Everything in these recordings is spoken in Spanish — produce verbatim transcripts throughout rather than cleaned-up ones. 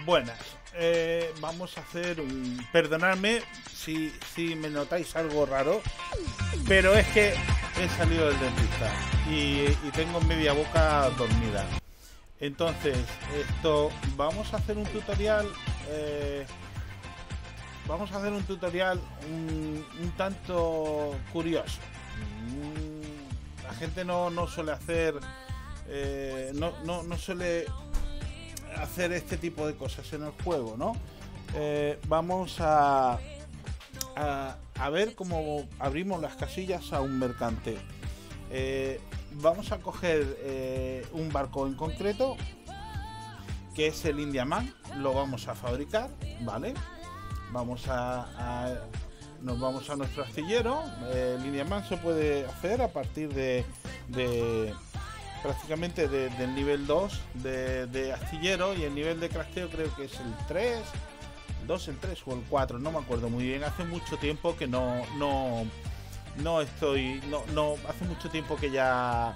Buenas, eh, vamos a hacer un... Perdonadme si, si me notáis algo raro, pero es que he salido del dentista y, y tengo media boca dormida. Entonces, esto, vamos a hacer un tutorial, eh, vamos a hacer un tutorial un, un tanto curioso. Mm, La gente no, no suele hacer, eh, no, no, no suele hacer este tipo de cosas en el juego, ¿no? Eh, vamos a, a, a ver cómo abrimos las casillas a un mercante. Eh, vamos a coger eh, un barco en concreto, que es el Indiaman. Lo vamos a fabricar, ¿vale? Vamos a, a nos vamos a nuestro astillero. Eh, el Indiaman se puede hacer a partir de, de prácticamente de, del nivel dos de, de astillero, y el nivel de crafteo creo que es el tres, el dos, el tres o el cuatro, no me acuerdo muy bien. Hace mucho tiempo que no no no estoy no no hace mucho tiempo que ya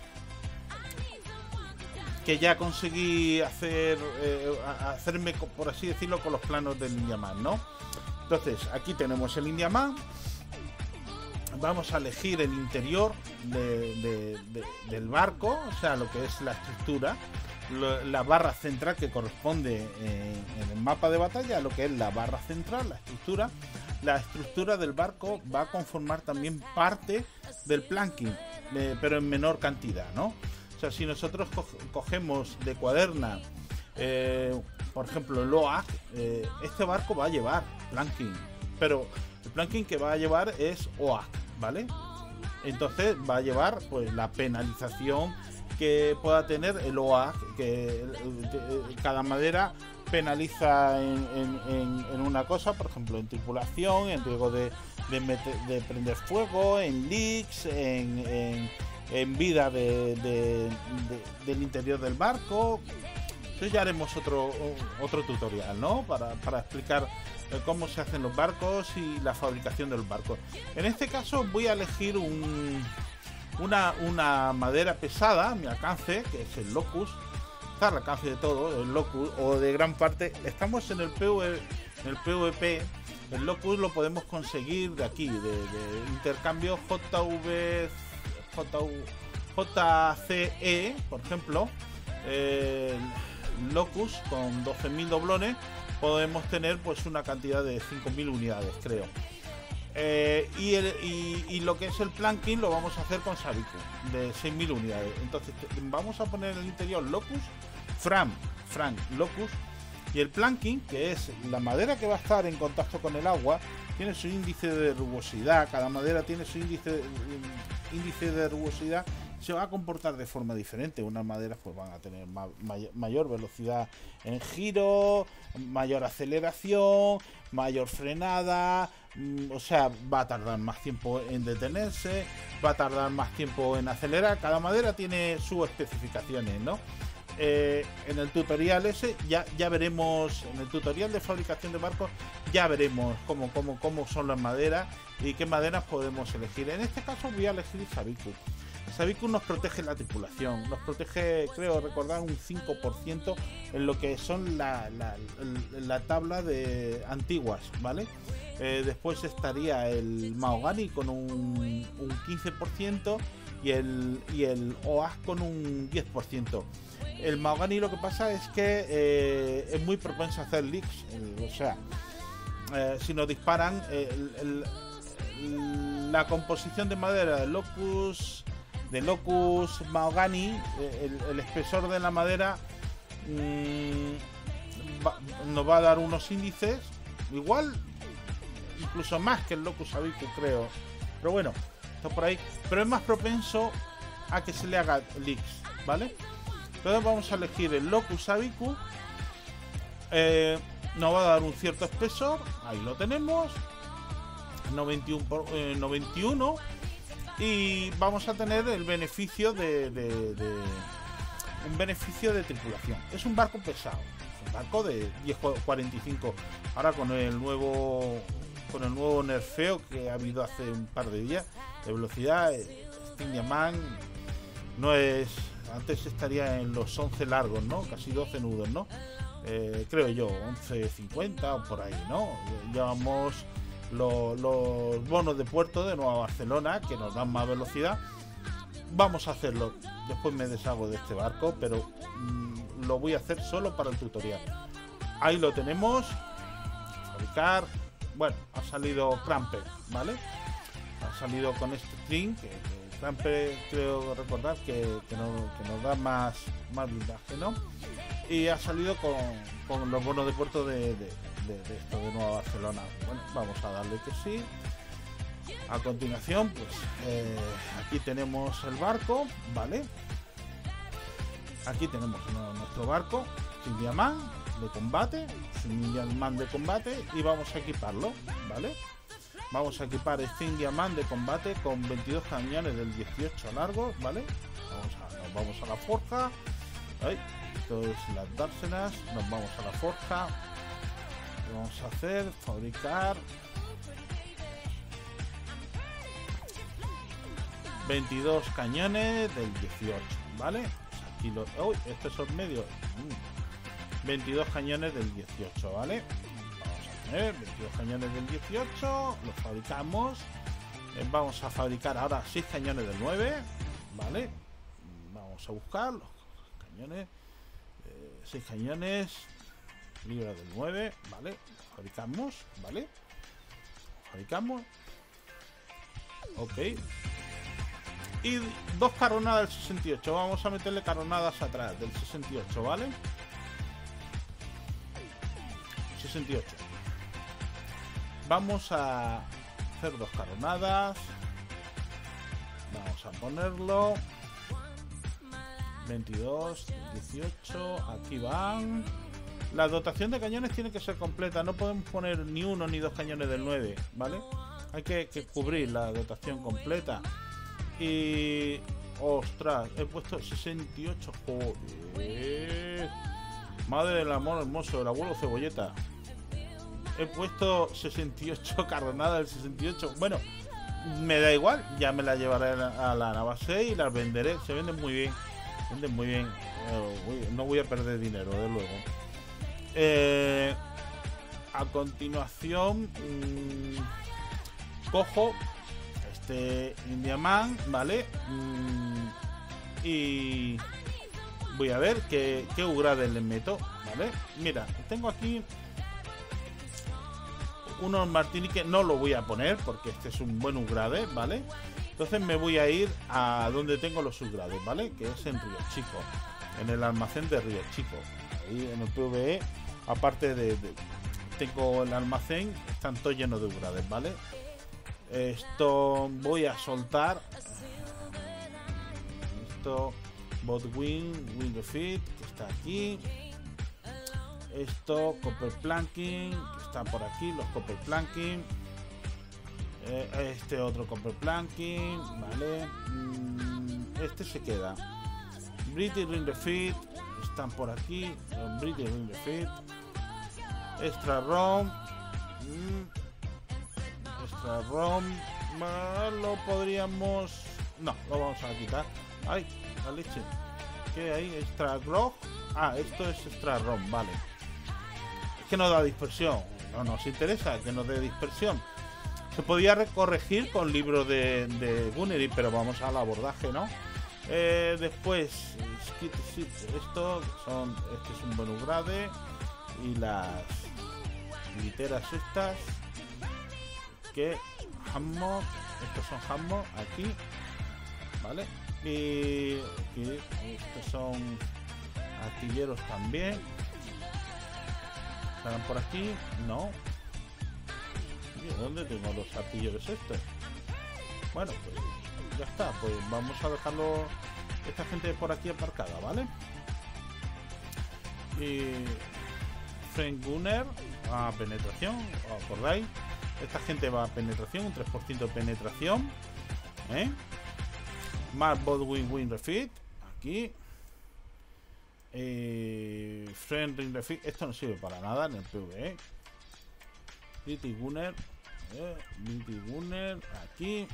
que ya conseguí hacer eh, hacerme, por así decirlo, con los planos del Indiaman, ¿no? Entonces, aquí tenemos el Indiaman. Vamos a elegir el interior de, de, de, del barco, o sea, lo que es la estructura, lo, la barra central que corresponde eh, en el mapa de batalla, lo que es la barra central, la estructura. La estructura del barco va a conformar también parte del planking, eh, pero en menor cantidad, ¿no? O sea, si nosotros co cogemos de cuaderna, eh, por ejemplo, el O A C, eh, este barco va a llevar planking, pero el planking que va a llevar es O A C, ¿vale? Entonces va a llevar pues la penalización que pueda tener el O A C, que cada madera penaliza en, en, en, en una cosa, por ejemplo, en tripulación, en riesgo de, de, meter, de prender fuego, en leaks, en, en, en vida de, de, de, del interior del barco. Entonces ya haremos otro, otro tutorial, ¿no? Para, para explicar cómo se hacen los barcos y la fabricación de los barcos. En este caso voy a elegir un, una, una madera pesada a mi alcance, que es el Locus. Está al alcance de todo, el Locus, o de gran parte. Estamos en el PvP, en el PvP. El Locus lo podemos conseguir de aquí, de, de intercambio J V, J C E, por ejemplo. Eh, Locus con doce mil doblones podemos tener pues una cantidad de cinco mil unidades, creo. Eh, y, el, y, y lo que es el planking lo vamos a hacer con Sabiku de seis mil unidades. Entonces vamos a poner en el interior Locus, Fran, Fran, Locus, y el planking, que es la madera que va a estar en contacto con el agua, tiene su índice de rugosidad. Cada madera tiene su índice, índice de rugosidad. Se va a comportar de forma diferente. Unas maderas pues van a tener ma may mayor velocidad en giro, mayor aceleración, mayor frenada, mmm, o sea, va a tardar más tiempo en detenerse, va a tardar más tiempo en acelerar. Cada madera tiene sus especificaciones, ¿no? Eh, en el tutorial ese ya, ya veremos, en el tutorial de fabricación de barcos ya veremos cómo, cómo, cómo son las maderas y qué maderas podemos elegir. En este caso voy a elegir Sabiku. Sabiku nos protege la tripulación, nos protege, creo recordar, un cinco por ciento en lo que son la, la, la tabla de antiguas, ¿vale? Eh, después estaría el Mahogany con un, un quince por ciento y el, y el O A C con un diez por ciento. El Mahogany lo que pasa es que eh, es muy propenso a hacer leaks, eh, o sea, eh, si nos disparan, eh, el, el, la composición de madera del Locus... de Locus Mahogany, el, el espesor de la madera mmm, va, nos va a dar unos índices igual, incluso más que el Locus Sabiku, creo, pero bueno, está por ahí, pero es más propenso a que se le haga leaks, ¿vale? Entonces vamos a elegir el Locus Sabiku. Eh, nos va a dar un cierto espesor, ahí lo tenemos, noventa y uno por, eh, noventa y uno. Y vamos a tener el beneficio de, de, de un beneficio de tripulación. Es un barco pesado, es un barco de diez cuarenta y cinco. Ahora con el nuevo con el nuevo nerfeo que ha habido hace un par de días de velocidad, este Indiaman no es, antes estaría en los once largos, ¿no? Casi doce nudos, ¿no? eh, creo yo, once cincuenta o por ahí, ¿no? Llevamos lo, los bonos de puerto de Nueva Barcelona, que nos dan más velocidad. Vamos a hacerlo. Después me deshago de este barco, pero mmm, lo voy a hacer solo para el tutorial. Ahí lo tenemos. Fabricar. Bueno, ha salido Cramper, ¿vale? Ha salido con este string, que, que Cramper creo recordar que, que, no, que nos da más, más blindaje, ¿no? Y ha salido con, con los bonos de puerto de, de, de, de esto de Nueva Barcelona. Bueno, vamos a darle que sí. A continuación, pues eh, aquí tenemos el barco, ¿vale? Aquí tenemos no, nuestro barco, sin diamante de combate, sin diamante de combate, y vamos a equiparlo, ¿vale? Vamos a equipar este diamante de combate con veintidós cañones del dieciocho largos, ¿vale? Vamos a, nos vamos a la forja. Ahí, esto es las dársenas. Nos vamos a la forja. Vamos a hacer, fabricar veintidós cañones del dieciocho, ¿vale? Pues aquí lo... Uy, estos son medios. Mm. veintidós cañones del dieciocho, ¿vale? Vamos a poner veintidós cañones del dieciocho, los fabricamos. Eh, vamos a fabricar ahora seis cañones del nueve, ¿vale? Vamos a buscar los cañones. Eh, seis cañones libras del nueve, ¿vale? Fabricamos, ¿vale? Fabricamos. Ok. Y dos carronadas del sesenta y ocho. Vamos a meterle carronadas atrás del sesenta y ocho, ¿vale? sesenta y ocho. Vamos a hacer dos carronadas. Vamos a ponerlo. veintidós, dieciocho. Aquí van. La dotación de cañones tiene que ser completa. No podemos poner ni uno ni dos cañones del nueve, ¿vale? Hay que, que cubrir la dotación completa. Y... ostras, he puesto sesenta y ocho. Joder. Madre del amor hermoso, el abuelo Cebolleta. He puesto sesenta y ocho carronadas del sesenta y ocho. Bueno, me da igual. Ya me las llevaré a la navase y las venderé. Se venden muy bien. Venden muy bien. No voy a perder dinero, de luego. Eh, a continuación, mmm, cojo este Indiaman, ¿vale? Mm, y voy a ver qué, qué upgrade le meto, ¿vale? Mira, tengo aquí unos Martini que no lo voy a poner porque este es un buen upgrade, ¿vale? Entonces me voy a ir a donde tengo los upgrades, ¿vale? Que es en Río Chico, en el almacén de Río Chico. Ahí en el PvE, aparte de, de tengo el almacén, están todos llenos de upgrades, ¿vale? Esto voy a soltar. Esto, Botwing, Wing Refit, que está aquí. Esto, Copper Planking, que está por aquí, los Copper Planking. Eh, este otro Copper Planking, ¿vale? Mm, este se queda. British Ring Refit, están por aquí. British Ring Refit. Extra ROM. Mm. Extra ROM, lo podríamos... No, lo vamos a quitar. Ay, la leche. ¿Qué hay? Extra ROM. Ah, esto es extra ROM, vale. Es que no da dispersión. No nos interesa que nos dé dispersión. Se podía corregir con libros de, de Gunnery, pero vamos al abordaje, ¿no? Eh, después, esto son... Este es un buen upgrade. Y las literas estas... que Hammo, estos son Hammo aquí, ¿vale? Y aquí estos son artilleros también. ¿Estarán por aquí? No. ¿Dónde tengo los artilleros estos? Bueno, pues ya está, pues vamos a dejarlo esta gente por aquí aparcada, ¿vale? Y Frank Gunner a penetración, ¿os acordáis? Esta gente va a penetración, un tres por ciento de penetración, ¿eh? Más Bodwin Wing Refit, aquí. Eh, Friend Ring Refit, esto no sirve para nada en el PvE. British Gunner, eh, British Gunner, aquí.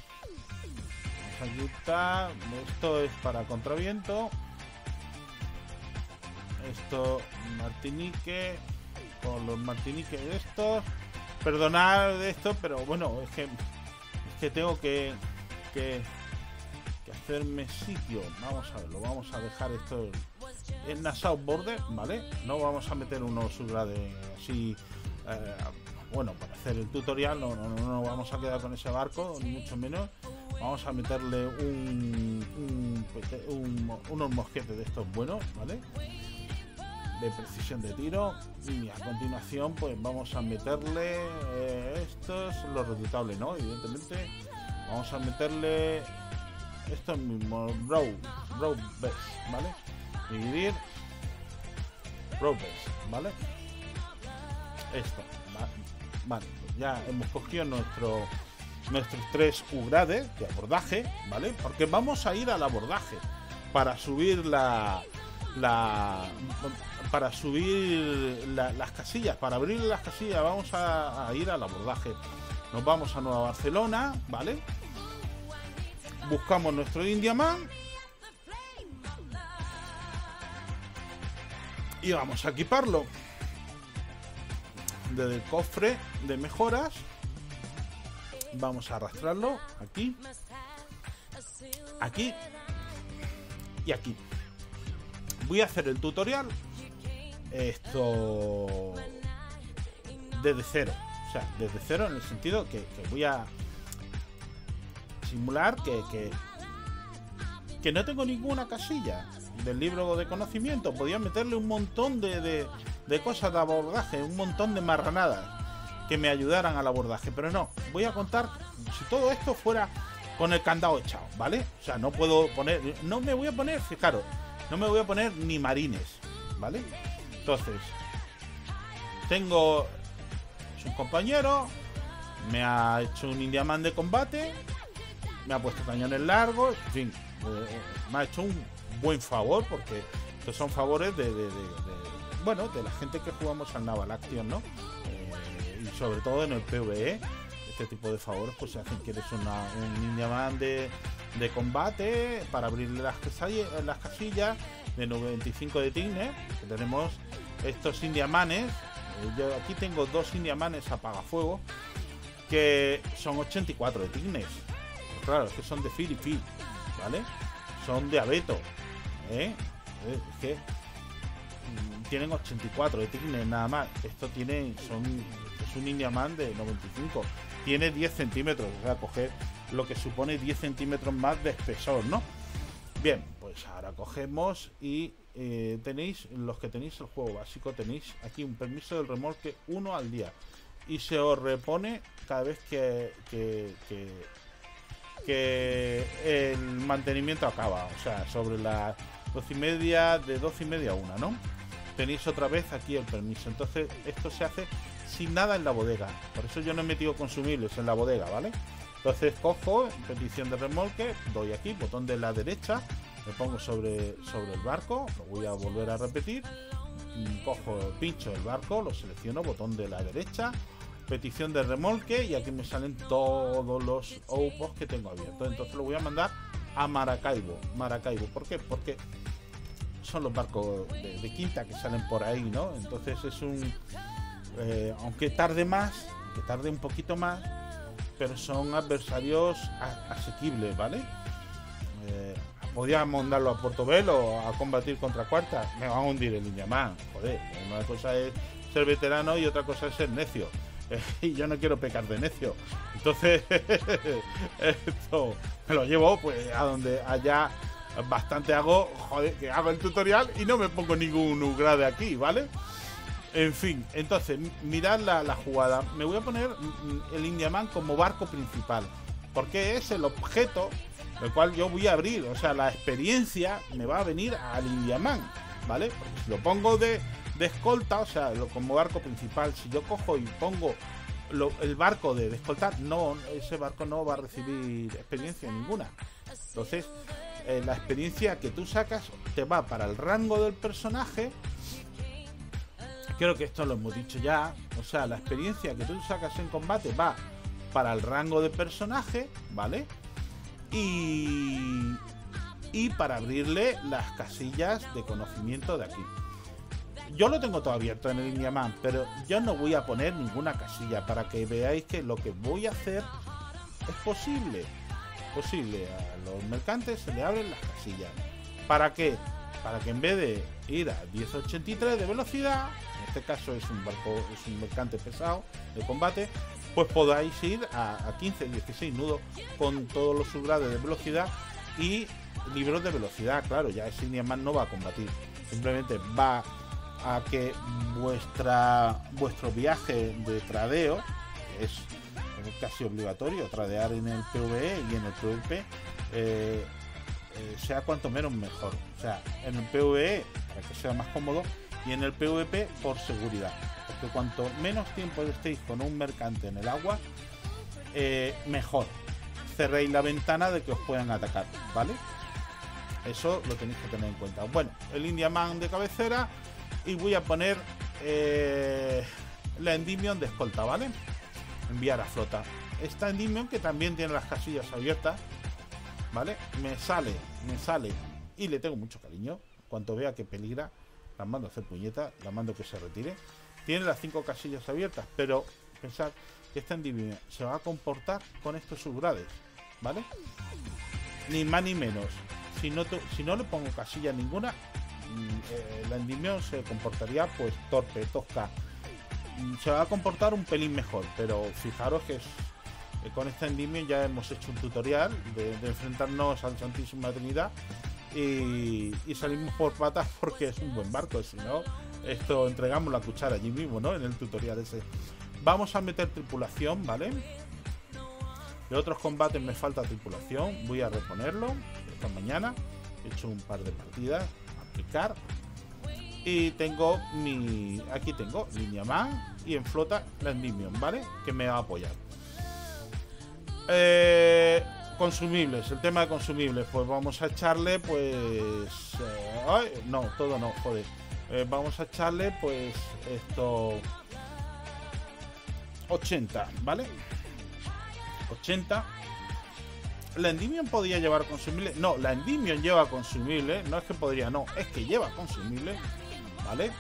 Vamos a quitar, esto es para contraviento. Esto, Martinique, con los Martiniques estos. Perdonad de esto, pero bueno, es que, es que tengo que, que, que hacerme sitio. Vamos a ver, lo vamos a dejar esto en Nassau Border, ¿vale? No vamos a meter unos subgrade así, eh, bueno, para hacer el tutorial, no, no, no, no vamos a quedar con ese barco, ni mucho menos. Vamos a meterle un, un, un, unos mosquetes de estos buenos, ¿vale? De precisión de tiro. Y a continuación pues vamos a meterle eh, estos, los reclutables, ¿no? Evidentemente vamos a meterle estos mismos Broad, Broad Best, ¿vale? Dividir Broad Best, ¿vale? Esto, vale, ya hemos cogido nuestro nuestros tres upgrades de abordaje, ¿vale? Porque vamos a ir al abordaje para subir la la para subir la, las casillas, para abrir las casillas vamos a, a ir al abordaje. Nos vamos a Nueva Barcelona, ¿vale? Buscamos nuestro Indiaman y vamos a equiparlo desde el cofre de mejoras. Vamos a arrastrarlo aquí, aquí y aquí. Voy a hacer el tutorial esto desde cero, o sea, desde cero en el sentido que, que voy a simular que, que que no tengo ninguna casilla del libro de conocimiento. Podía meterle un montón de, de, de cosas de abordaje, un montón de marranadas que me ayudaran al abordaje, pero no, voy a contar si todo esto fuera con el candado echado, ¿vale? O sea, no puedo poner, no me voy a poner, fijaros, no me voy a poner ni marines, ¿vale? Entonces, tengo es un compañero, me ha hecho un Indiaman de combate, me ha puesto cañones largos, en fin, eh, me ha hecho un buen favor, porque estos son favores de, de, de, de bueno, de la gente que jugamos al Naval Action, ¿no? Eh, y sobre todo en el PvE, este tipo de favores pues se hacen. Quieres una, un Indiaman de, de combate para abrirle las casillas, las casillas de noventa y cinco de Tignes, que tenemos estos Indiamanes. Eh, yo aquí tengo dos Indiamanes apagafuego que son ochenta y cuatro de Tignes. Pero claro, es que son de Filipi, ¿vale? Son de abeto, ¿eh? Es que tienen ochenta y cuatro de Tignes nada más. Esto tiene, son, es un Indiaman de noventa y cinco. Tiene diez centímetros, o sea, coger lo que supone diez centímetros más de espesor, ¿no? Bien, pues ahora cogemos y eh, tenéis, los que tenéis el juego básico, tenéis aquí un permiso del remolque uno al día. Y se os repone cada vez que, que, que, que el mantenimiento acaba. O sea, sobre las doce y media, de doce y media a una, ¿no? Tenéis otra vez aquí el permiso. Entonces esto se hace sin nada en la bodega. Por eso yo no he metido consumibles en la bodega, ¿vale? Entonces cojo, petición de remolque, doy aquí, botón de la derecha, me pongo sobre, sobre el barco, lo voy a volver a repetir, cojo, pincho el barco, lo selecciono, botón de la derecha, petición de remolque, y aquí me salen todos los outposts que tengo abiertos. Entonces lo voy a mandar a Maracaibo. Maracaibo, ¿por qué? Porque son los barcos de, de quinta que salen por ahí, ¿no? Entonces es un... Eh, aunque tarde más, que tarde un poquito más, pero son adversarios a, asequibles, ¿vale? Eh, podía mandarlo a Portobelo a combatir contra Cuarta, me van a hundir el Indiaman, joder. Una cosa es ser veterano y otra cosa es ser necio. Eh, y yo no quiero pecar de necio. Entonces, esto me lo llevo pues a donde haya bastante hago, joder, que hago el tutorial y no me pongo ningún upgrade aquí, ¿vale? En fin, entonces, mirad la, la jugada. Me voy a poner el Indiaman como barco principal, porque es el objeto el cual yo voy a abrir. O sea, la experiencia me va a venir al Indiaman, ¿vale? Porque si lo pongo de, de escolta, o sea, lo, como barco principal, si yo cojo y pongo lo, el barco de, de escolta, no, ese barco no va a recibir experiencia ninguna. Entonces, eh, la experiencia que tú sacas te va para el rango del personaje. Creo que esto lo hemos dicho ya. O sea, la experiencia que tú sacas en combate va para el rango de personaje, ¿vale? Y, y para abrirle las casillas de conocimiento de aquí. yo lo tengo todo abierto en el IndiaMan, pero yo no voy a poner ninguna casilla para que veáis que lo que voy a hacer es posible. Posible. A los mercantes se le abren las casillas. ¿Para qué? Para que en vez de ir a diez ochenta y tres de velocidad, en este caso es un barco, es un mercante pesado de combate, pues podáis ir a, a quince dieciséis nudos con todos los subgrades de velocidad y libros de velocidad. Claro, ya ese IndiaMan no va a combatir, simplemente va a que vuestra vuestro viaje de tradeo, que es casi obligatorio tradear en el PvE y en el PvP, eh, eh, sea cuanto menos mejor. O sea, en el PvE para que sea más cómodo y en el PvP por seguridad, porque cuanto menos tiempo estéis con un mercante en el agua, eh, mejor. Cerréis la ventana de que os puedan atacar, ¿vale? Eso lo tenéis que tener en cuenta. Bueno, el IndiaMan de cabecera, y voy a poner eh, la Endymion de escolta, ¿vale? Enviar a flota. Esta Endymion, que también tiene las casillas abiertas, ¿vale? Me sale, me sale y le tengo mucho cariño. Cuando vea que peligra, la mando a hacer puñeta, la mando que se retire. Tiene las cinco casillas abiertas, pero pensad que esta Endymion se va a comportar con estos subgrades, ¿vale? Ni más ni menos. Si no, si no le pongo casilla ninguna, eh, la Endymion se comportaría pues torpe, tosca. Se va a comportar un pelín mejor, pero fijaros que es, eh, con esta Endymion ya hemos hecho un tutorial de, de enfrentarnos al Santísima Trinidad y, y salimos por patas porque es un buen barco. Si no, esto entregamos la cuchara allí mismo, ¿no? En el tutorial ese. Vamos a meter tripulación, ¿vale? De otros combates me falta tripulación, voy a reponerlo esta mañana. He hecho un par de partidas a aplicar. Y tengo mi... Aquí tengo IndiaMan y en flota la Endymion, ¿vale? Que me va a apoyar. Eh, consumibles, el tema de consumibles. Pues vamos a echarle, pues... Eh, ay, no, todo no, joder. Eh, vamos a echarle, pues, esto... ochenta, ¿vale? ochenta. ¿La Endymion podía llevar consumibles? No, la Endymion lleva consumibles. No es que podría, no, es que lleva consumibles, ¿vale?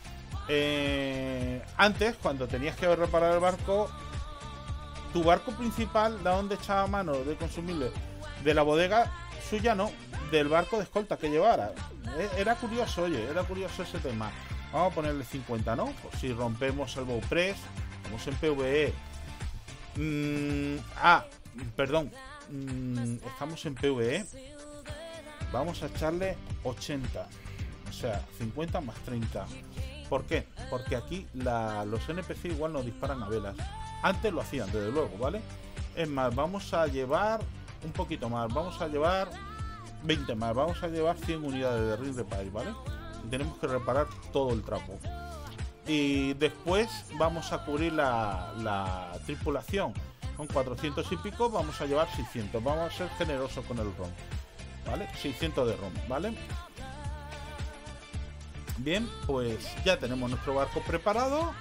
Eh, antes, cuando tenías que reparar el barco, tu barco principal, ¿de dónde echaba mano de consumibles? De la bodega suya, no, del barco de escolta que llevara. Era curioso, oye, era curioso ese tema. Vamos a ponerle cincuenta, ¿no? Pues si rompemos el bowpress, vamos en PvE. Mm, ah, perdón. Mm, estamos en PvE. Vamos a echarle ochenta. O sea, cincuenta más treinta. ¿Por qué? Porque aquí la, los N P C igual nos disparan a velas. Antes lo hacían, desde luego, ¿vale? Es más, vamos a llevar un poquito más. Vamos a llevar veinte más. Vamos a llevar cien unidades de Ring Repair, ¿vale? Y tenemos que reparar todo el trapo. Y después vamos a cubrir la, la tripulación. Con cuatrocientos y pico vamos a llevar seiscientos. Vamos a ser generosos con el ron, ¿vale? seiscientos de ron, ¿vale? Bien, pues ya tenemos nuestro barco preparado.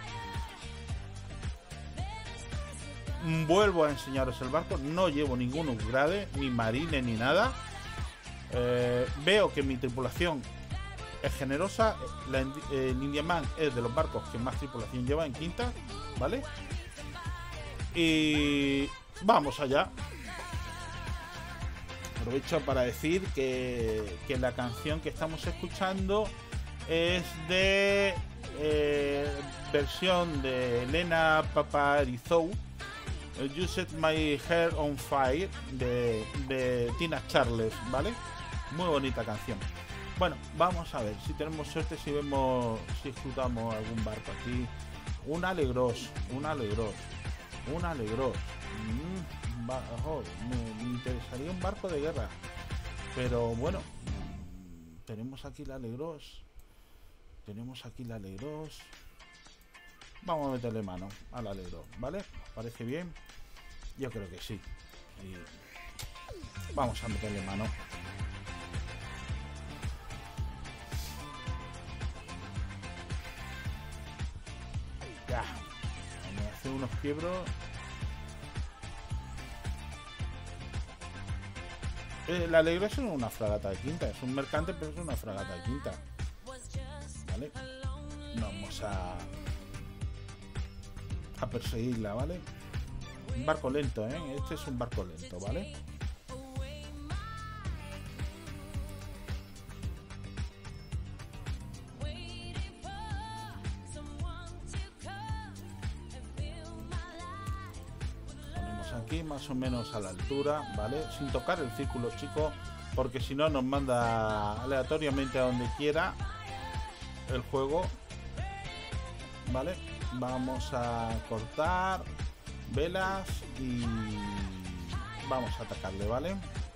Vuelvo a enseñaros el barco. No llevo ningún upgrade, ni marine, ni nada. eh, Veo que mi tripulación es generosa. La, el IndiaMan es de los barcos que más tripulación lleva en quinta, ¿vale? Y vamos allá. Aprovecho para decir que, que la canción que estamos escuchando es de eh, versión de Elena Paparizou, el You Set My Hair on Fire de, de Tina Charles, ¿vale? Muy bonita canción. Bueno, vamos a ver si tenemos suerte, si vemos, si escrutamos algún barco aquí. Un alegros, un alegros. Un alegros. Mm, oh, me, me interesaría un barco de guerra. Pero bueno, mm, tenemos aquí la alegros. Tenemos aquí la alegros. Vamos a meterle mano al alegros, ¿vale? ¿Os parece bien? Yo creo que sí. Y vamos a meterle mano. Ya. Vamos a hacer unos quiebros. Eh, la alegros es una fragata de quinta. Es un mercante, pero es una fragata de quinta. ¿Vale? vamos a a perseguirla, ¿vale? Un barco lento, ¿eh? Este es un barco lento, ¿vale? Ponemos aquí más o menos a la altura, ¿vale? Sin tocar el círculo, chicos, porque si no nos manda aleatoriamente a donde quiera el juego, ¿vale? Vamos a cortar velas y vamos a atacarle, ¿vale?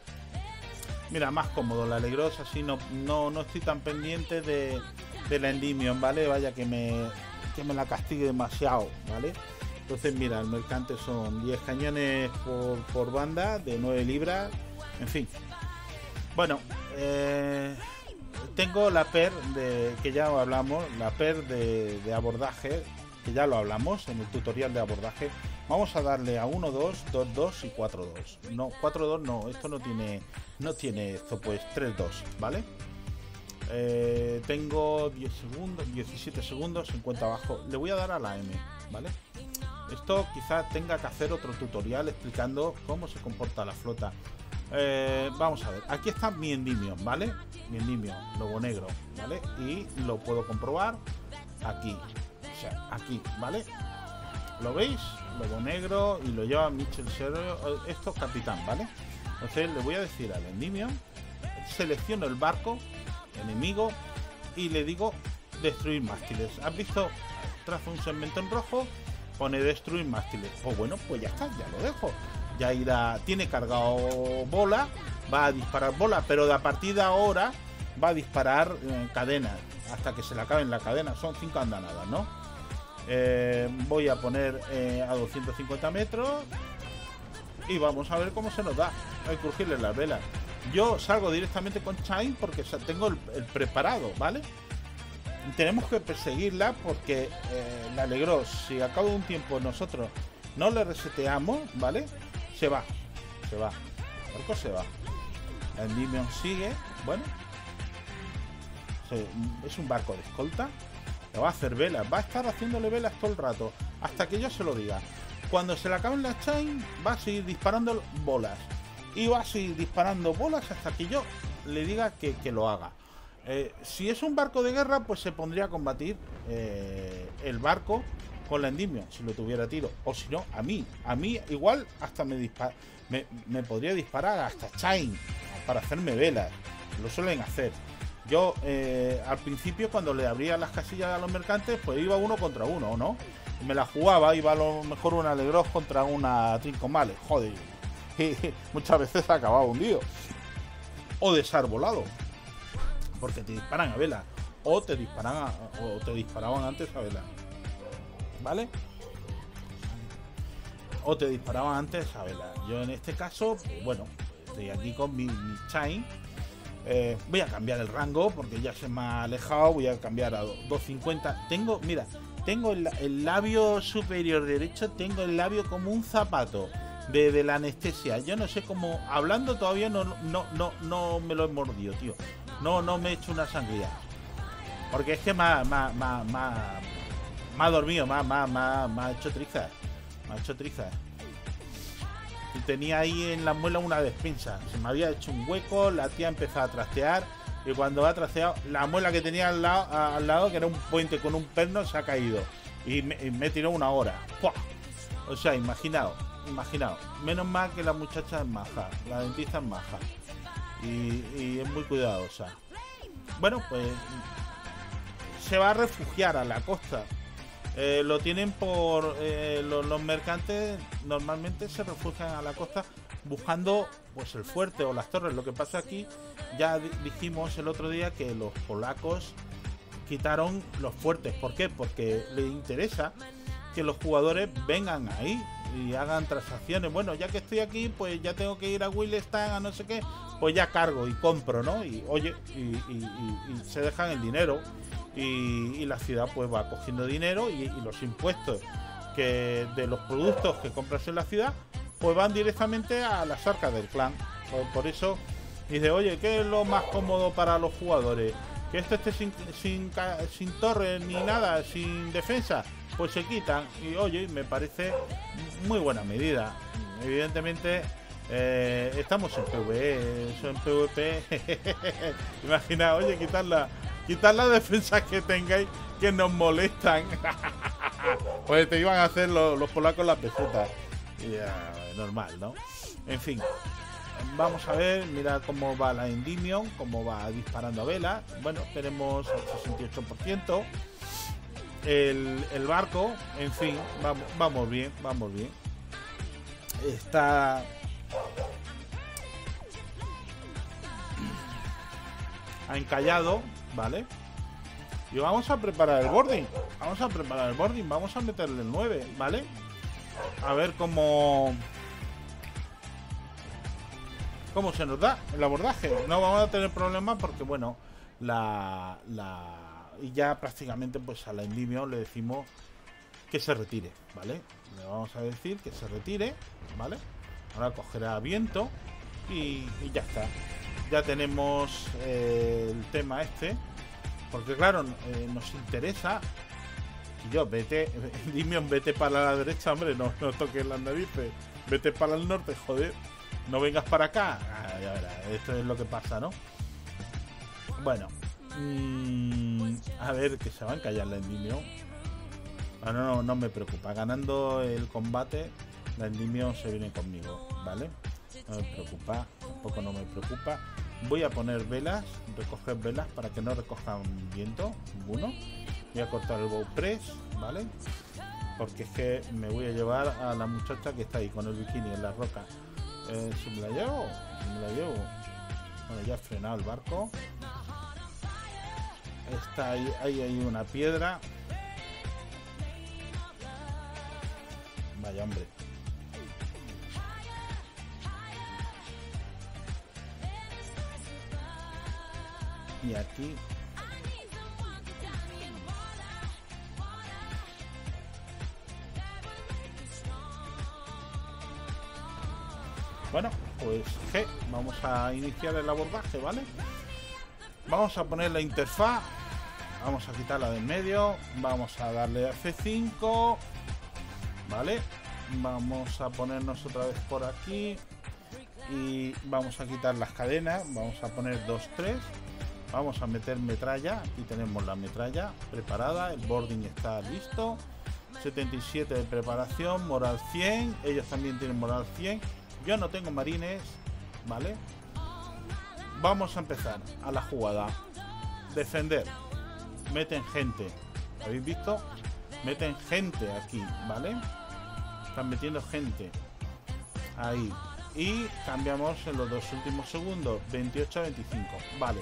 Mira, más cómodo la Alegros, así no, no, no estoy tan pendiente de, de la Endymion, ¿vale? Vaya que me, que me la castigue demasiado, ¿vale? Entonces, mira, el mercante son diez cañones por, por banda de nueve libras, en fin. Bueno, eh, tengo la per de que ya hablamos, la per de, de abordaje, que ya lo hablamos en el tutorial de abordaje. Vamos a darle a uno, dos, dos, dos y cuatro, dos. No, cuatro, dos no, esto no tiene, no tiene esto, pues tres, dos, ¿vale? Eh, tengo diez segundos, diecisiete segundos, cincuenta abajo. Le voy a dar a la M, ¿vale? Esto quizás tenga que hacer otro tutorial explicando cómo se comporta la flota. Eh, vamos a ver, aquí está mi Endymion, ¿vale? Mi Endymion, lobo negro, ¿vale? Y lo puedo comprobar aquí, o sea, aquí, ¿vale? ¿Lo veis? Lobo negro y lo lleva Michel Serro, esto es capitán, ¿vale? Entonces le voy a decir al Endymion, selecciono el barco enemigo y le digo destruir mástiles. ¿Has visto? Trazo un segmento en rojo, pone destruir mástiles. Pues bueno, pues ya está, ya lo dejo. Ya irá, tiene cargado bola, va a disparar bola, pero de a partir de ahora va a disparar eh, cadenas hasta que se le acaben la cadena. Son cinco andanadas, ¿no? Eh, voy a poner eh, a doscientos cincuenta metros y vamos a ver cómo se nos da. Hay que crujirle las velas. Yo salgo directamente con Chain porque tengo el, el preparado, ¿vale? Tenemos que perseguirla porque eh, la Alegros, si a cabo de un tiempo nosotros no le reseteamos, ¿vale? Se va, se va, el barco se va. La Endymion sigue, bueno, se, es un barco de escolta. Le va a hacer velas, va a estar haciéndole velas todo el rato, hasta que yo se lo diga. Cuando se le acaben las chain, va a seguir disparando bolas. Y va a seguir disparando bolas hasta que yo le diga que, que lo haga. Eh, si es un barco de guerra, pues se pondría a combatir eh, el barco con la Endymion, si lo tuviera tiro. O si no, a mí. A mí igual hasta me, dispara, me, me podría disparar hasta chain para hacerme velas. Lo suelen hacer. Yo eh, al principio, cuando le abría las casillas a los mercantes, pues iba uno contra uno, ¿o no? Me la jugaba, iba a lo mejor una Alegros contra una Trincomales. Joder, y muchas veces acababa hundido. O desarbolado, porque te disparan a vela. O te disparan a, o te disparaban antes a vela, ¿vale? O te disparaban antes a vela. Yo en este caso, pues, bueno, estoy aquí con mi, mi Chain. Eh, voy a cambiar el rango porque ya se me ha alejado. Voy a cambiar a doscientos cincuenta. Tengo, mira, tengo el, el labio superior derecho, tengo el labio como un zapato de, de la anestesia. Yo no sé cómo, hablando todavía no, no, no, no me lo he mordido, tío. No, no me he hecho una sangría. Porque es que me ha, me ha, me ha, me ha, me ha dormido, me ha, me ha, me ha, me ha hecho trizas. Me ha hecho trizas. Y tenía ahí en la muela una despensa. Se me había hecho un hueco, la tía empezó a trastear. Y cuando ha trasteado, la muela que tenía al lado, a, al lado, que era un puente con un perno, se ha caído. Y me, y me tiró una hora. ¡Pua! O sea, imaginaos, imaginaos. Menos mal que la muchacha es maja, la dentista es maja. Y, y es muy cuidadosa. Bueno, pues se va a refugiar a la costa. Eh, lo tienen por eh, los, los mercantes normalmente se refugian a la costa buscando pues el fuerte o las torres. Lo que pasa aquí, ya dijimos el otro día que los polacos quitaron los fuertes. ¿Por qué? Porque les interesa que los jugadores vengan ahí y hagan transacciones. Bueno, ya que estoy aquí, pues ya tengo que ir a Wilstein, a no sé qué, pues ya cargo y compro, ¿no? Y oye, y, y, y, y se dejan el dinero. Y, y la ciudad pues va cogiendo dinero y, y los impuestos que de los productos que compras en la ciudad pues van directamente a las arcas del clan. Por, por eso dice, oye, ¿qué es lo más cómodo para los jugadores? Que esto esté sin, sin, sin torre ni nada, sin defensa, pues se quitan. Y oye, me parece muy buena medida. Evidentemente eh, estamos en PvE, eso en PvP. Imagina, oye, quitar la, quitar las defensas que tengáis que nos molestan. Pues te iban a hacer los, los polacos las pesetas. Ya, normal, ¿no? En fin. Vamos a ver, mira cómo va la Endymion, cómo va disparando a vela. Bueno, tenemos el sesenta y ocho por ciento. El, el barco, en fin, vamos, vamos bien, vamos bien. Está... ha encallado, ¿vale? Y vamos a preparar el boarding. Vamos a preparar el boarding, vamos a meterle el nueve, ¿vale? A ver cómo... ¿Cómo se nos da el abordaje? No vamos a tener problemas porque, bueno, la, la y ya prácticamente pues a la Endymion le decimos que se retire, ¿vale? Le vamos a decir que se retire, ¿vale? Ahora cogerá viento y, y ya está. Ya tenemos eh, el tema este, porque claro, eh, nos interesa. Y yo, vete, Endymion, vete para la derecha, hombre, no, no toques las narices. Vete para el norte, joder. No vengas para acá. Ah, ya verás, esto es lo que pasa, ¿no? Bueno. Mmm, a ver, que se va a encallar la Endymion. Ah, no, no, no me preocupa. Ganando el combate, la Endymion se viene conmigo, ¿vale? No me preocupa, tampoco no me preocupa. Voy a poner velas, recoger velas para que no recojan viento ninguno. Voy a cortar el bow press, ¿vale? Porque es que me voy a llevar a la muchacha que está ahí con el bikini en la roca. Eh, si me la llevo, si me la llevo. Bueno, ya he frenado el barco. Está ahí, ahí hay una piedra. Vaya, hombre. Y aquí bueno, pues G, vamos a iniciar el abordaje, ¿vale? Vamos a poner la interfaz, vamos a quitarla de en medio, vamos a darle a F cinco, ¿vale? Vamos a ponernos otra vez por aquí y vamos a quitar las cadenas, vamos a poner dos tres, vamos a meter metralla, aquí tenemos la metralla preparada, el boarding está listo, setenta y siete de preparación, moral cien, ellos también tienen moral cien. Yo no tengo marines, ¿vale? Vamos a empezar a la jugada. Defender. Meten gente. ¿Habéis visto? Meten gente aquí, ¿vale? Están metiendo gente. Ahí. Y cambiamos en los dos últimos segundos. veintiocho a veinticinco. Vale.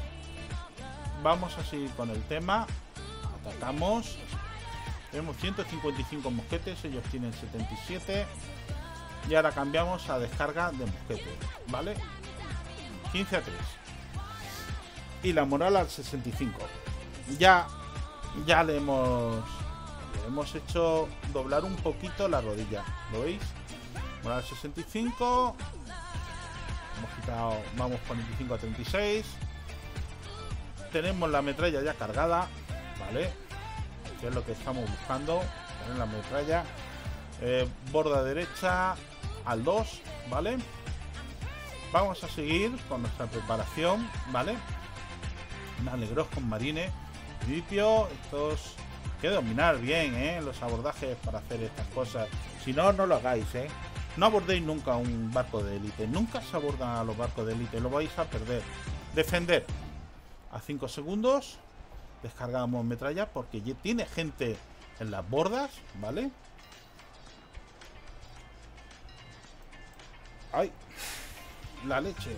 Vamos a seguir con el tema. Atacamos. Tenemos ciento cincuenta y cinco mosquetes. Ellos tienen setenta y siete. Y ahora cambiamos a descarga de mosquete, ¿vale? quince a tres. Y la moral al sesenta y cinco. Ya, ya le hemos, le hemos hecho doblar un poquito la rodilla. ¿Lo veis? Moral al sesenta y cinco. Hemos quitado, vamos con veinticinco a treinta y seis. Tenemos la metralla ya cargada, ¿vale? Que es lo que estamos buscando. Tener la metralla. Eh, borda derecha al dos, ¿vale? Vamos a seguir con nuestra preparación, ¿vale? Alegros con marines. En principio, estos hay que dominar bien, ¿eh? Los abordajes para hacer estas cosas. Si no, no lo hagáis, ¿eh? No abordéis nunca un barco de élite. Nunca se abordan a los barcos de élite. Lo vais a perder. Defender. A cinco segundos. Descargamos metralla porque ya tiene gente en las bordas, ¿vale? ¡Ay! La leche.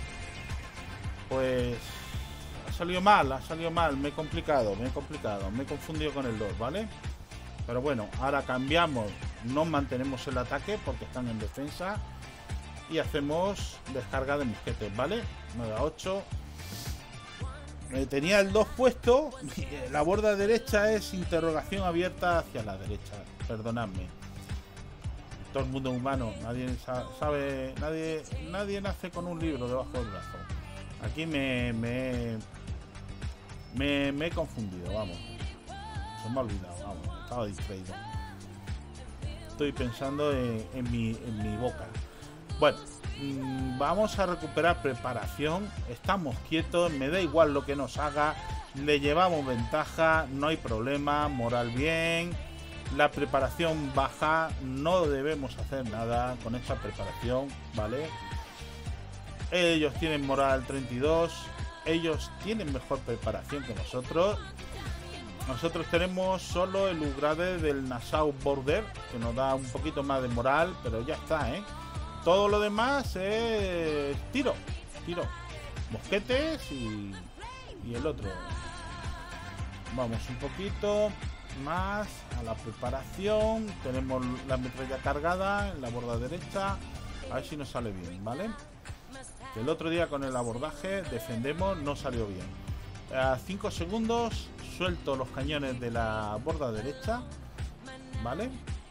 Pues ha salido mal, ha salido mal. Me he complicado, me he complicado. Me he confundido con el dos, ¿vale? Pero bueno, ahora cambiamos. No mantenemos el ataque porque están en defensa. Y hacemos descarga de mosquetes, ¿vale? nueve a ocho. Eh, tenía el dos puesto. La borda derecha es interrogación abierta hacia la derecha. Perdonadme. Todo el mundo humano, nadie sabe, nadie, nadie nace con un libro debajo del brazo. Aquí me, me, Me, me he confundido, vamos. Se me ha olvidado, vamos. Estaba distraído. Estoy pensando en, en, mi, en mi boca. Bueno, mmm, vamos a recuperar preparación. Estamos quietos, me da igual lo que nos haga. Le llevamos ventaja, no hay problema. Moral bien. La preparación baja, no debemos hacer nada con esta preparación, ¿vale? Ellos tienen moral treinta y dos. Ellos tienen mejor preparación que nosotros. Nosotros tenemos solo el upgrade del Nassau Border, que nos da un poquito más de moral, pero ya está, ¿eh? Todo lo demás es tiro, tiro. Mosquetes y, y el otro. Vamos un poquito más a la preparación. Tenemos la metralla cargada en la borda derecha. A ver si nos sale bien, ¿vale? El otro día con el abordaje defendemos, no salió bien. A cinco segundos suelto los cañones de la borda derecha, ¿vale?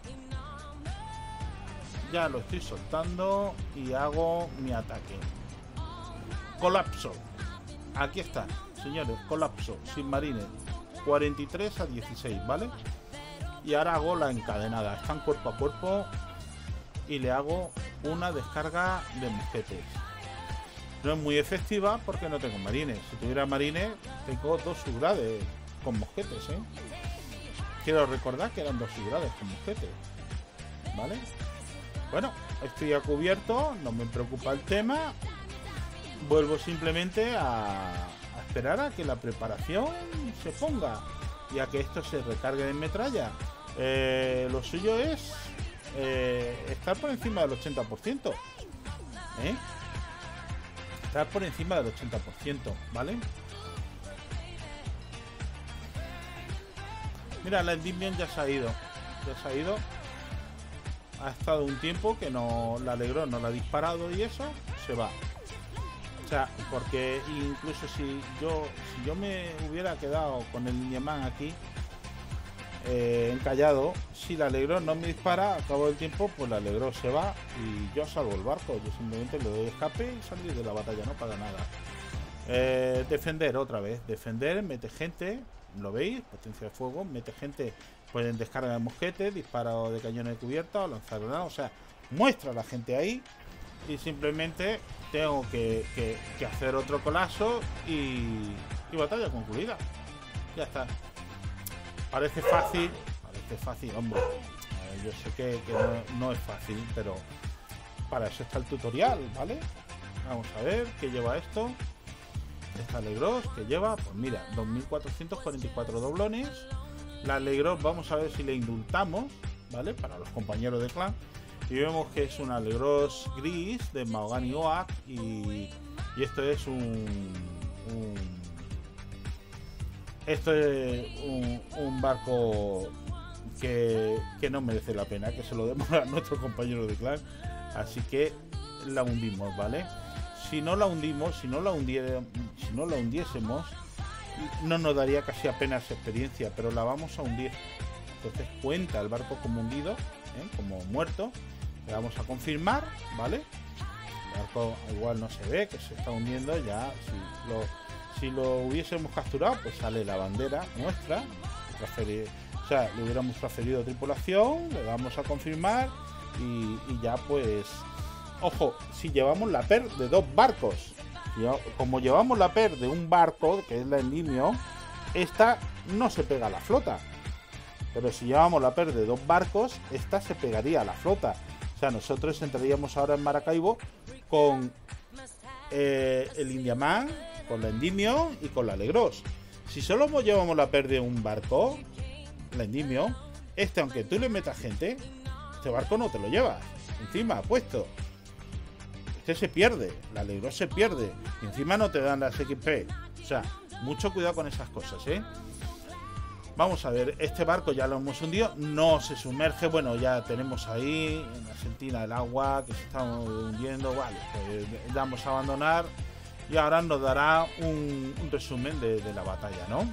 Ya lo estoy soltando y hago mi ataque. Colapso. Aquí está, señores, colapso, sin marines. cuarenta y tres a dieciséis, ¿vale? Y ahora hago la encadenada. Están cuerpo a cuerpo y le hago una descarga de mosquetes. No es muy efectiva porque no tengo marines. Si tuviera marines, tengo dos subgrades con mosquetes, ¿eh? Quiero recordar que eran dos subgrades con mosquetes, ¿vale? Bueno, estoy a cubierto, no me preocupa el tema. Vuelvo simplemente a, a esperar a que la preparación se ponga y a que esto se recargue en metralla. Eh, lo suyo es eh, estar por encima del ochenta por ciento, ¿eh? Estar por encima del ochenta por ciento, ¿vale? Mira, la Endymion ya se ha ido. Ya se ha ido. Ha estado un tiempo que no la alegró, no la ha disparado y eso se va. O sea, porque incluso si yo si yo me hubiera quedado con el Ninjaman aquí eh, encallado, si la alegró no me dispara, a cabo del tiempo, pues la alegró se va y yo salvo el barco. Yo simplemente le doy escape y salir de la batalla, no paga nada. Eh, defender otra vez, defender, mete gente, lo veis, potencia de fuego, mete gente, pueden descargar de mosquetes, disparo de cañones de cubierta o lanzar granadas, o sea, muestra a la gente ahí y simplemente tengo que, que, que hacer otro colapso y, y batalla concluida. Ya está. Parece fácil, parece fácil, hombre. Eh, yo sé que, que no, no es fácil, pero para eso está el tutorial, ¿vale? Vamos a ver qué lleva esto. Esta Legros que lleva, pues mira, dos mil cuatrocientos cuarenta y cuatro doblones. La Legros, vamos a ver si le indultamos, ¿vale? Para los compañeros de clan. Y vemos que es una Legros gris de Mahogany Oak y, y esto es un, un esto es un, un barco que, que no merece la pena que se lo demos a nuestros compañeros de clan, así que la hundimos, ¿vale? Si no la hundimos, si no la hundiera, si no la hundiésemos, no nos daría casi apenas experiencia, pero la vamos a hundir. Entonces cuenta el barco como hundido, ¿eh? Como muerto. Le vamos a confirmar, ¿vale? El barco igual no se ve que se está hundiendo ya. Si lo, si lo hubiésemos capturado, pues sale la bandera nuestra. Transferir, o sea, le hubiéramos transferido tripulación, le vamos a confirmar y, y ya pues... Ojo, si llevamos la per de dos barcos, como llevamos la per de un barco, que es la Endymion, esta no se pega a la flota. Pero si llevamos la per de dos barcos, esta se pegaría a la flota. O sea, nosotros entraríamos ahora en Maracaibo con eh, el Indiaman, con la Endymion y con la Legros. Si solo llevamos la per de un barco, la Endymion, este, aunque tú le metas gente, este barco no te lo llevas. Encima, puesto. Este se pierde, la Legros se pierde. Y encima no te dan las X P. O sea, mucho cuidado con esas cosas, ¿eh? Vamos a ver, este barco ya lo hemos hundido, no se sumerge, bueno, ya tenemos ahí en la sentina el agua que se está hundiendo, vale, pues damos a abandonar y ahora nos dará un, un resumen de, de la batalla, ¿no?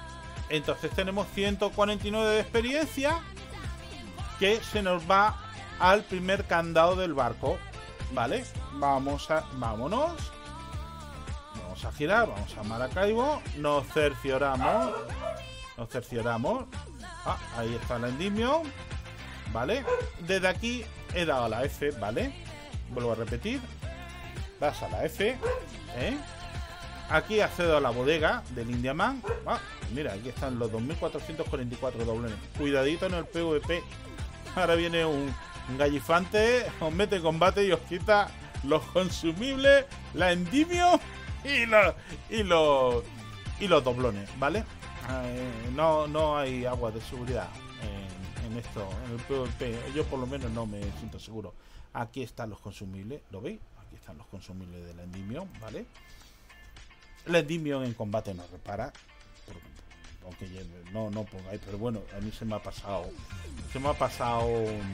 Entonces tenemos ciento cuarenta y nueve de experiencia que se nos va al primer candado del barco, ¿vale? Vamos a, vámonos. Vamos a girar, vamos a Maracaibo, nos cercioramos, nos cercioramos. Ah, ahí está el endimio, ¿vale? Desde aquí he dado a la F, ¿vale? Vuelvo a repetir, das a la F, ¿eh? Aquí accedo a la bodega del Indiaman. Ah, mira, aquí están los dos mil cuatrocientos cuarenta y cuatro doblones. Cuidadito en el PvP. Ahora viene un, un gallifante, os mete en combate y os quita los consumibles, la endimio y los y los y los doblones, ¿vale? Eh, no, no hay agua de seguridad en, en esto, en el PvP. Yo por lo menos no me siento seguro. Aquí están los consumibles, ¿lo veis? Aquí están los consumibles de la endimio, ¿vale? La endimio en combate no repara, aunque no, no pongáis, pero bueno, a mí se me ha pasado, se me ha pasado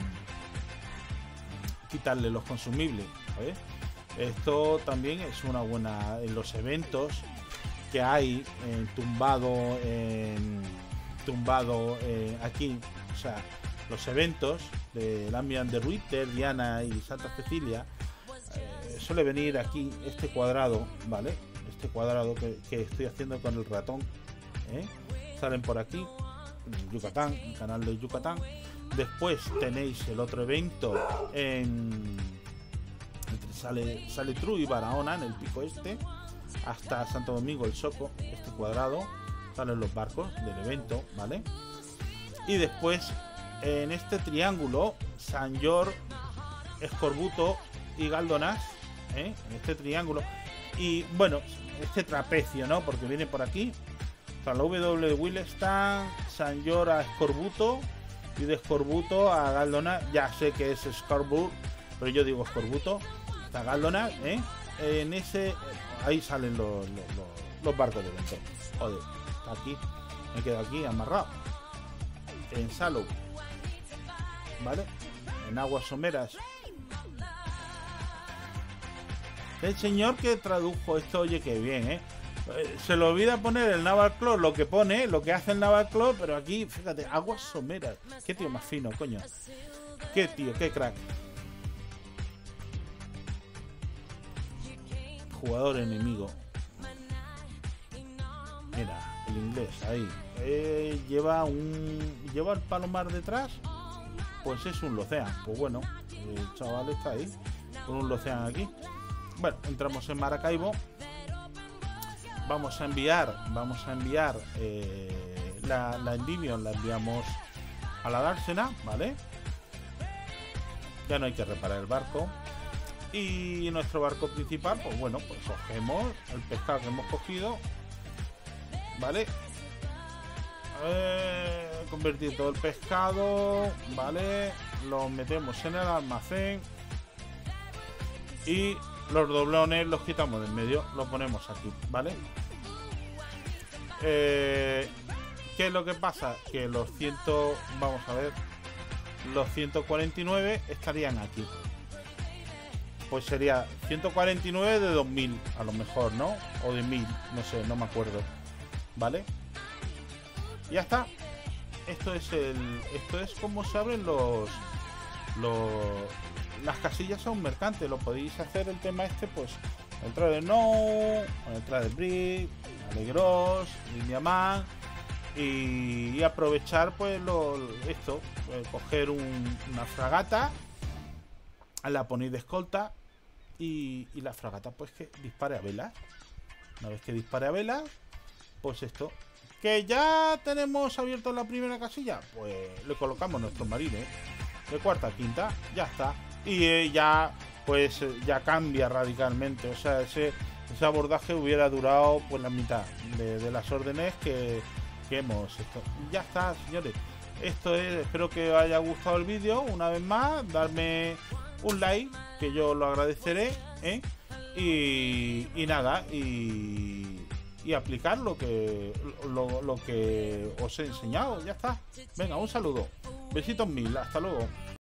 quitarle los consumibles, ¿sabes? Esto también es una buena en los eventos que hay en tumbado, en tumbado eh, aquí, o sea, los eventos del Ambient de Ruiter, Diana y Santa Cecilia, eh, suele venir aquí este cuadrado, ¿vale? Este cuadrado que, que estoy haciendo con el ratón, ¿eh? Salen por aquí, Yucatán, el canal de Yucatán. Después tenéis el otro evento en entre sale, sale Tru y Barahona, en el pico este, hasta Santo Domingo el Soco, este cuadrado, salen los barcos del evento, ¿vale? Y después en este triángulo, San Jorge, Escorbuto y Galdonás, ¿eh? En este triángulo. Y bueno, este trapecio, ¿no? Porque viene por aquí. O sea, la W de Willestan, San Jorge a Escorbuto y de Escorbuto a Galdona. Ya sé que es Escorbuto, pero yo digo Escorbuto. Está Galdona, ¿eh? En ese, ahí salen los, los, los, los barcos de evento. Joder, está aquí, me quedo aquí amarrado. En Salou, ¿vale? En aguas someras. El señor que tradujo esto, oye, que bien, ¿eh? Se le olvida poner el Naval Club, lo que pone, lo que hace el Naval Club, pero aquí, fíjate, aguas someras. Qué tío más fino, coño. Qué tío, qué crack. Jugador enemigo. Mira, el inglés, ahí. Eh, lleva un... Lleva el palomar detrás. Pues es un Locean. Pues bueno, el chaval está ahí con un Locean aquí. Bueno, entramos en Maracaibo. Vamos a enviar, vamos a enviar eh, la, la Endymion, la enviamos a la dársena, ¿vale? Ya no hay que reparar el barco. Y nuestro barco principal, pues bueno, pues cogemos el pescado que hemos cogido, ¿vale? Eh, convertir todo el pescado, ¿vale? Lo metemos en el almacén y los doblones los quitamos del medio, los ponemos aquí, ¿vale? Eh, ¿Qué es lo que pasa? Que los cien, vamos a ver, los ciento cuarenta y nueve estarían aquí. Pues sería ciento cuarenta y nueve de dos mil, a lo mejor, ¿no? O de mil, no sé, no me acuerdo, ¿vale? Ya está. Esto es el, esto es como se abren los, los las casillas a un mercante. Lo podéis hacer el tema este, pues entrar de No, entrar de Brick, Alegros, Indiaman y, y aprovechar pues lo, esto, pues, coger un, una fragata, la ponéis de escolta y, y la fragata pues que dispare a vela. Una vez que dispare a vela, pues esto. Que ya tenemos abierto la primera casilla, pues le colocamos nuestros marines de cuarta a quinta, ya está. Y eh, ya pues eh, ya cambia radicalmente. O sea, ese, ese abordaje hubiera durado pues la mitad de, de las órdenes que, que hemos esto. Ya está, señores. Esto es, espero que os haya gustado el vídeo. Una vez más, darme un like, que yo lo agradeceré, ¿eh? Y, y nada, y, y aplicar lo que lo, lo que os he enseñado. Ya está. Venga, un saludo. Besitos mil. Hasta luego.